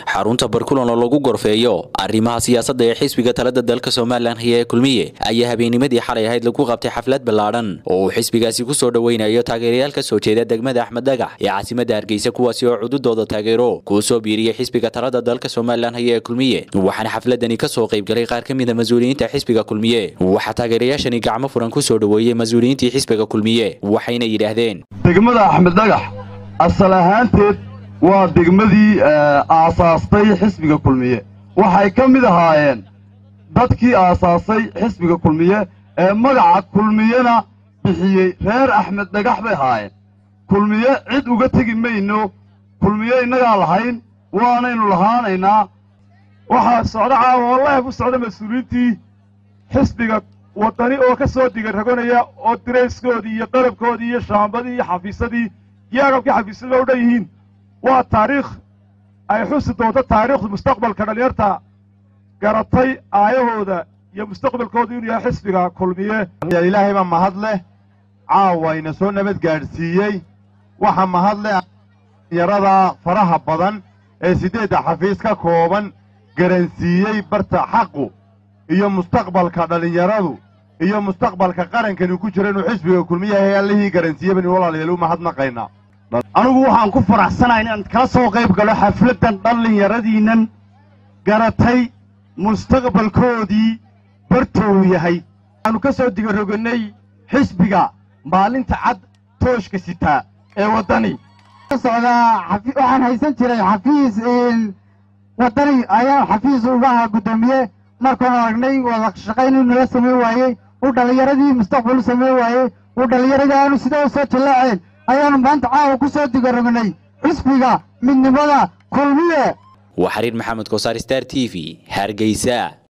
xarunta barkulan oo lagu gorfeeyo arrimaha siyaasadda ee xisbiga talada dalka Soomaaliland ee Kulmiye ayaa habeennimadii xalay ahayd lagu qabtay xaflad ballaaran oo xisbigaasi ku soo dhaweynayo taageerayaal ka soo jeeda degmada Axmed Dhagax ee caasimadda Hargeysa kuwaasi oo cududooda taageero ku soo biiriyay xisbiga talada dalka Soomaaliland ee Kulmiye waxaana xafladani ka soo qayb galay qaar ka mid ah mas'uuliyiinta xisbiga Kulmiye waxa taageerayaashani gacmo furan ku soo dhaweeyay mas'uuliyiintii xisbiga Kulmiye waxayna yiraahdeen degmada Axmed Dhagax asal ahaanteed waa degmadii aasaastay xisbiga Kulmiye waxay ka mid ahaayeen dadkii aasaasay xisbiga Kulmiye ee magaca Kulmiyena bixiyay reer Axmed Dhagax bay ahaayeen Kulmiye cid uga tagi mayno Kulmiye inaga lahayn waanaynu lahaanaynaa waxa socdaa wallahi ku socda mas'uuliyiintii xisbiga wadani oo ka soo digay ragonaya oo direyskoodii iyo qalabkoodii iyo shaambadii iyo xafiisadii iyo agabkii xafiisyada u dhayihiin waa taariikh ay xusi doonto taariikhda mustaqbalka dhalinyarta garatay aayahooda iyo mustaqbalkooda inuu yahay xisbiga Kulmiye ilaahay baa mahad leh caawayna soo nabad gaadhsiiyey waxa mahad leh yarada faraha badan ee 8 xafiis ka kooban garansiiyey barta xaqu iyo mustaqbalka dhalinyaradu iyo mustaqbalka qarankan ku jira inuu xisbiga Kulmiye hay'adihii garansiiyay walaalayaal u mahadnaqayna anigu waxaan ku faraxsanahay inaan kala soo qayb galo xafladan dhalinyaradiinan garatay mustaqbalkoodii bartoow yahay aanu ka soo digaroganay xisbiga maalinta cad tooshka sita ee wadani waxaan haysan jiray xafiis wadani ayaa xafiis uga gudoomiye markaan aragnay wada shaqayn inuu la sameey waayay u dhalinyaradii mustaqbal sameey waayay u dhalinyaradii aanu sidoo soo jalaaceen ayaanu maanta caawa ku soo digarognay xisbiga midnimada Kulmiye وحرير محمد كوسار ستار تي في هرقيسا.